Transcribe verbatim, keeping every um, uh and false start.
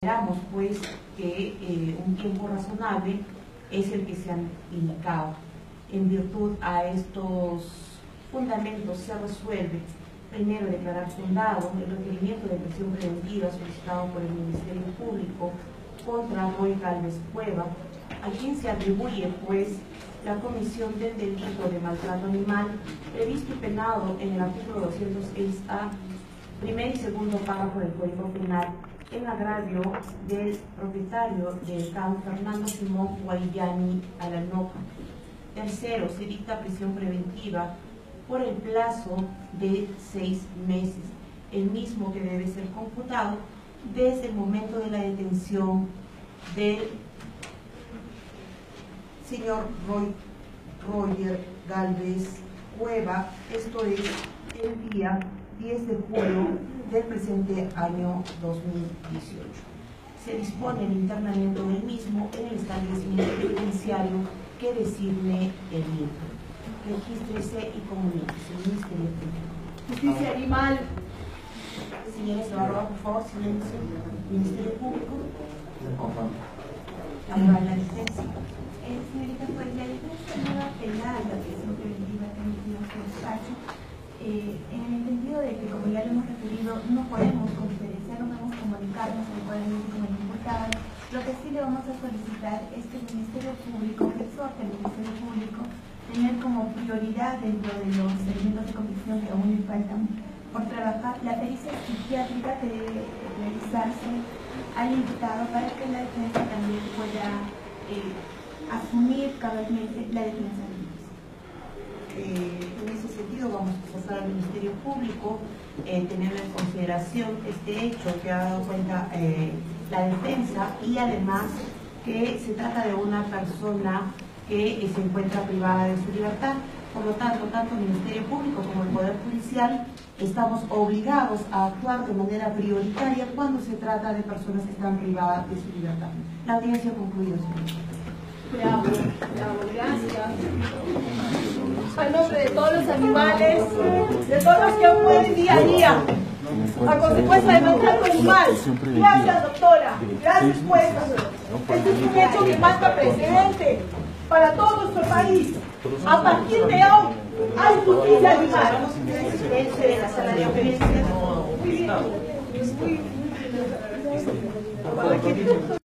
Esperamos pues que eh, un tiempo razonable es el que se han indicado. En virtud a estos fundamentos se resuelve primero declarar fundado el requerimiento de prisión preventiva solicitado por el Ministerio Público contra Roy Gálvez Cueva, a quien se atribuye pues la comisión del delito de maltrato animal previsto y penado en el artículo doscientos seis A, primer y segundo párrafo del Código Penal, en agravio del propietario del C A M Fernando Simón Guayani Alanoja. Tercero, se dicta prisión preventiva por el plazo de seis meses, el mismo que debe ser computado desde el momento de la detención del señor Roy, Roger Gálvez Cueva, esto es el día diez de julio del presente año dos mil dieciocho. Se dispone el internamiento del mismo en el establecimiento penitenciario que designe el I N P E. Regístrese y comuníquese. Ministerio Público. Justicia Animal. Señores, se va a robar, por favor, silencio. Ministerio Público. Habla la defensa. Eh, señorita, pues la defensa no va a apelar a la prisión preventiva que ha emitido su despacho, eh, en el entendido de que, como ya lo hemos referido, no podemos conferenciar, no podemos comunicarnos adecuadamente con el imputado. Lo que sí le vamos a solicitar es que el Ministerio Público, que exhorte al Ministerio Público, tener como prioridad dentro de los elementos de convicción que aún le faltan por trabajar la pericia psiquiátrica que debe realizarse al imputado para que la defensa también pueda eh, asumir cabalmente la defensa del mismo. Eh, en ese sentido vamos a pasar al Ministerio Público, eh, teniendo en consideración este hecho que ha dado cuenta eh, la defensa, y además que se trata de una persona que eh, se encuentra privada de su libertad. Por lo tanto, tanto el Ministerio Público como el Poder Judicial estamos obligados a actuar de manera prioritaria cuando se trata de personas que están privadas de su libertad. La audiencia ha concluido, señor. Bravo, bravo, gracias. A nombre de todos los animales, de todos los que mueren día a día, a consecuencia del maltrato animal. Gracias, doctora. Gracias, jueza. Este es un hecho que marca precedente para todo nuestro país. A partir de hoy, hay justicia animal. En la sala de audiencia. Muy bien. Muy bien.